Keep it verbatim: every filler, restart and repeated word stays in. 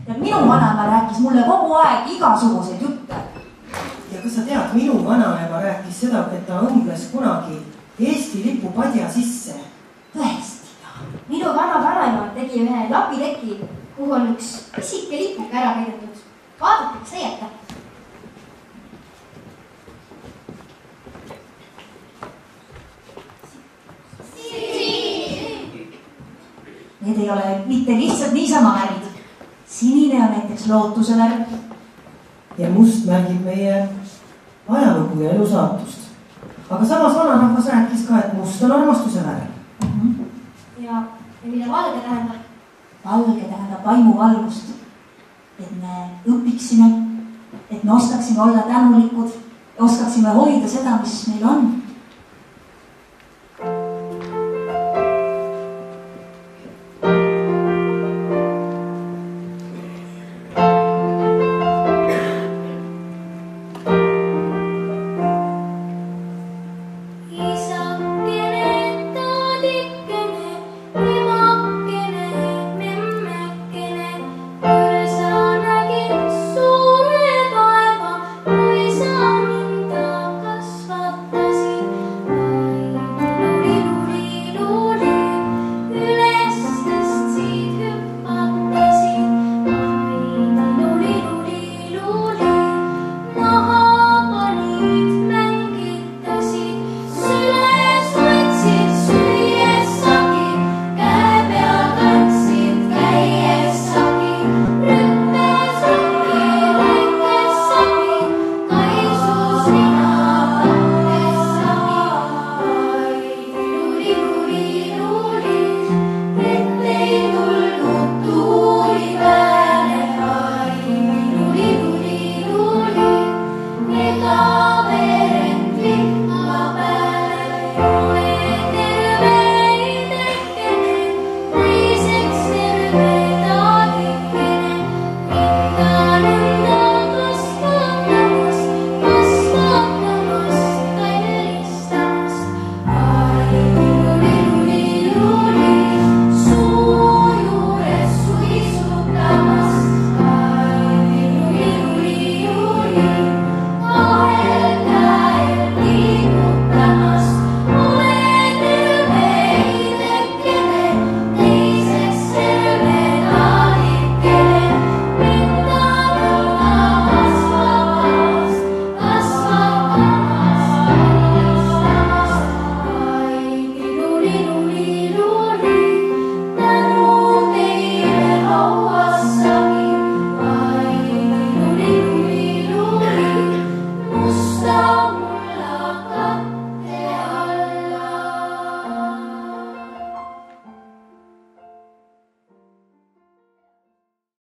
ja minu vanaema rääkis mulle kogu aeg igasuguseid jutte. Ja kas sa tead, minu vanaema rääkis seda, et ta õmbles kunagi Eesti lipu padja sisse. Tõesti? Minu vana vanaema tegi ühe lapiteki, kuhu on üks pisike lipuke ära kirjutatud. Vaadake, kas leiate? Need ei ole mitte lihtsalt niisama värvid. Sinine on näiteks lootuse värv. Ja must märgib meie ajalugu ja elusaatust. Aga samas vanarahvas rääkis ka, et must on armastuse värv. Mm -hmm. Ja, ja mida valge tähendab? Valge tähendab vaimuvalgust. Et me õpiksime, et me oskaksime olla tänulikud ja oskaksime hoida seda, mis meil on.